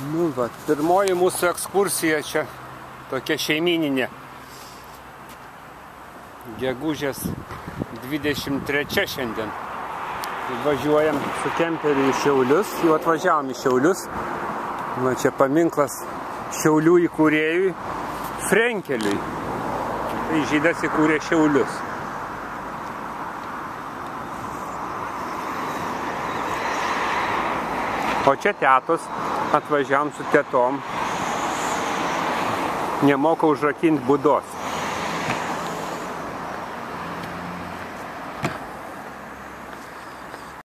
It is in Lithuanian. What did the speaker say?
Nu, va, pirmoji mūsų ekskursija čia tokia šeimyninė. Gegužės 23 šiandien. Važiuojam su kemperiu į Šiaulius. Jau atvažiavom į Šiaulius. Va, čia paminklas Šiaulių įkūrėjui Frenkeliui. Tai žydas įkūrė Šiaulius. O čia tetos. Atvažiavom su tetom. Nemoka užrakinti būdos.